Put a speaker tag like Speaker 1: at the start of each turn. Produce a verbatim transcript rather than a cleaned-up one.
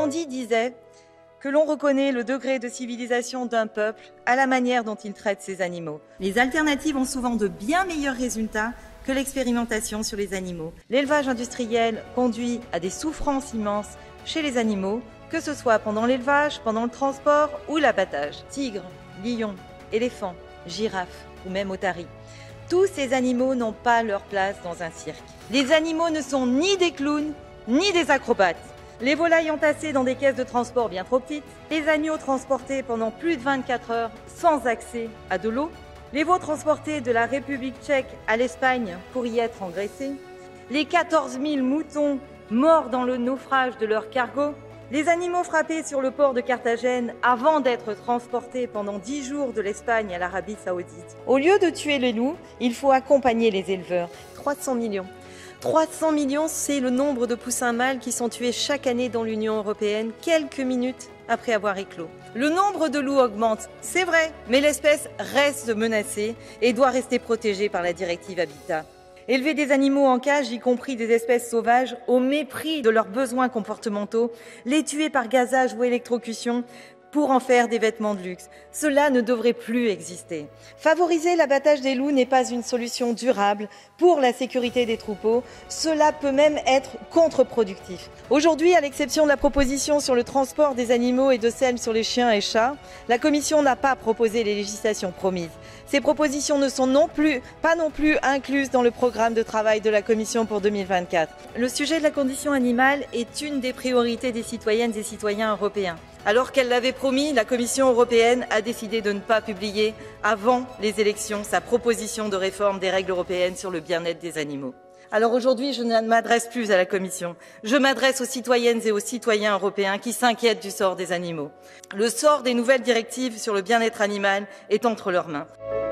Speaker 1: Gandhi disait que l'on reconnaît le degré de civilisation d'un peuple à la manière dont il traite ses animaux. Les alternatives ont souvent de bien meilleurs résultats que l'expérimentation sur les animaux. L'élevage industriel conduit à des souffrances immenses chez les animaux, que ce soit pendant l'élevage, pendant le transport ou l'abattage. Tigres, lions, éléphants, girafes ou même otaries. Tous ces animaux n'ont pas leur place dans un cirque. Les animaux ne sont ni des clowns, ni des acrobates. Les volailles entassées dans des caisses de transport bien trop petites, les agneaux transportés pendant plus de vingt-quatre heures sans accès à de l'eau, les veaux transportés de la République tchèque à l'Espagne pour y être engraissés, les quatorze mille moutons morts dans le naufrage de leur cargo, les animaux frappés sur le port de Carthagène avant d'être transportés pendant dix jours de l'Espagne à l'Arabie Saoudite. Au lieu de tuer les loups, il faut accompagner les éleveurs. trois cents millions. trois cents millions, c'est le nombre de poussins mâles qui sont tués chaque année dans l'Union européenne, quelques minutes après avoir éclos. Le nombre de loups augmente, c'est vrai, mais l'espèce reste menacée et doit rester protégée par la directive Habitat. Élever des animaux en cage, y compris des espèces sauvages, au mépris de leurs besoins comportementaux, les tuer par gazage ou électrocution, pour en faire des vêtements de luxe. Cela ne devrait plus exister. Favoriser l'abattage des loups n'est pas une solution durable pour la sécurité des troupeaux. Cela peut même être contre-productif. Aujourd'hui, à l'exception de la proposition sur le transport des animaux et de celle sur les chiens et chats, la Commission n'a pas proposé les législations promises. Ces propositions ne sont non plus, pas non plus incluses dans le programme de travail de la Commission pour deux mille vingt-quatre. Le sujet de la condition animale est une des priorités des citoyennes et citoyens européens. Alors qu'elle l'avait promis, la Commission européenne a décidé de ne pas publier avant les élections sa proposition de réforme des règles européennes sur le bien-être des animaux. Alors aujourd'hui, je ne m'adresse plus à la Commission, je m'adresse aux citoyennes et aux citoyens européens qui s'inquiètent du sort des animaux. Le sort des nouvelles directives sur le bien-être animal est entre leurs mains.